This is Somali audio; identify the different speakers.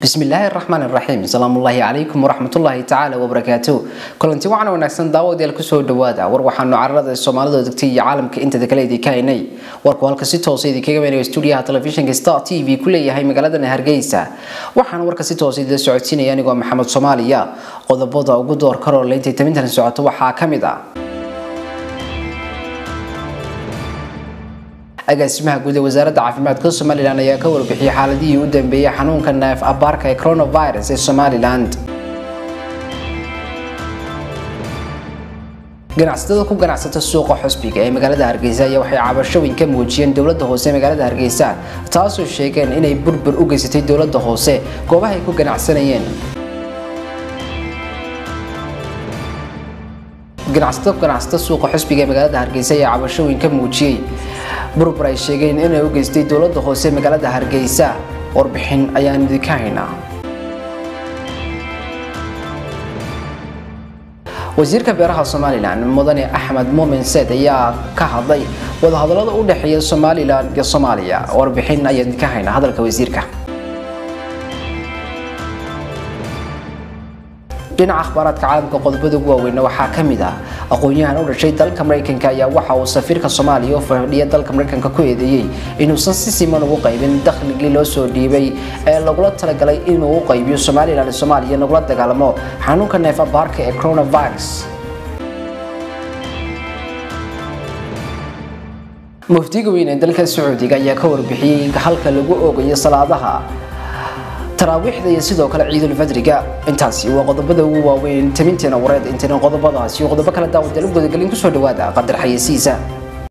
Speaker 1: بسم الله الرحمن الرحيم السلام الله عليكم ورحمة الله تعالى وبركاته كلنتي وعنا ونحسن داود يلكسو دوادا وروحنا عرض الصومالية دكتي عالم كأنت ذكلي كايني وركو هالكسيتو سيدي كيغامين استوديوها تلفزيون ستار تي في كلية هاي مقالدنا هرقيسة وحنا وركسيتو سيدي السعوديين يعني محمد صوماليا قضبوضا وقدور كارول لينتي تمنتن السعودية وحا كامدا agaasimaha guud ee wasaaradda caafimaadka Soomaaliland ayaa ka warbixiyay xaaladii u dambeeyay xanuunka neef abaarka ee coronavirus ee Soomaaliland. ganacsatada ku ganacsata suuqa xusbiga ee magaalada Hargeysa ayaa waxay cabashooyin ka muujiyeen dawladda hoose ee magaalada Hargeysa taasoo sheegeen inay burbur u geysatay dawladda hoose goobaha ay ku ganacsanayeen. ganacsatada suuqa xusbiga ee magaalada Hargeysa ayaa cabashooyin ka muujiyay burbur ay sheegeen inay u geystay dawladda hoose ee magaalada Hargeysa warbixin ayaan idinka haynaa. wasiirka beeraha Soomaaliland mudane Axmed Muumin Said ayaa ka hadlay wadahadallada u dhaxeeya Soomaaliland iyo Soomaaliya warbixin ayaan idinka haynaa hadalka wasiirka. dhinaca akhbaaradka caalamka qodobada ugu waaweyn waxaa kamid ah aqoonyahan u dhashay dalka Mareykanka ayaa waxa uu safiirka Soomaaliya oo fadhiya dalka Mareykanka ku eedeeyay inuu si siman ugu qaybin dakhligii loo soo dhiibay ee lagu talagalay inuu u qaybiyo Soomaaliland iyo Soomaaliya nagula dagaalamo xanuunka neef abaarka ee coronavirus. muftiga weyn ee dalka Sacuudiga ayaa ka warbixiyay halka lagu oogayo salaadaha taraawixda iyo sidoo kale ciidul fadriga intaasi waa qodobada ugu waaweyn taminteena wareed inta qodobadaasi iyo qodobo kala daawada lagu gudagalin ku soo dhawaada qadar xayeysiisa.